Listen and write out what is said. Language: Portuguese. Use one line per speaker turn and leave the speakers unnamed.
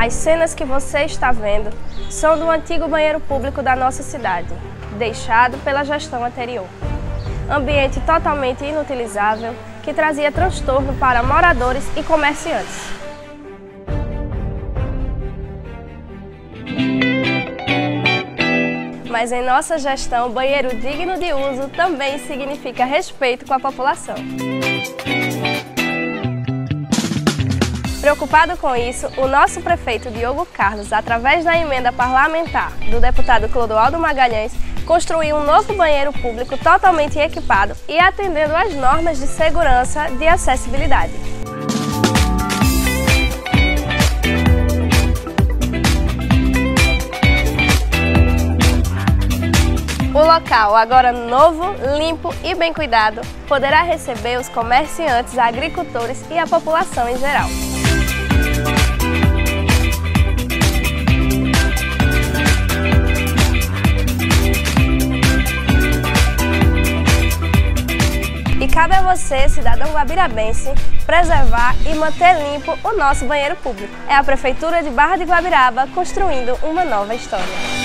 As cenas que você está vendo são do antigo banheiro público da nossa cidade, deixado pela gestão anterior. Ambiente totalmente inutilizável que trazia transtorno para moradores e comerciantes. Mas em nossa gestão, banheiro digno de uso também significa respeito com a população. Preocupado com isso, o nosso prefeito Diogo Carlos, através da emenda parlamentar do deputado Clodoaldo Magalhães, construiu um novo banheiro público totalmente equipado e atendendo às normas de segurança de acessibilidade. O local, agora novo, limpo e bem cuidado, poderá receber os comerciantes, agricultores e a população em geral. E cabe a você, cidadão guabirabense, preservar e manter limpo o nosso banheiro público. É a Prefeitura de Barra de Guabiraba construindo uma nova história.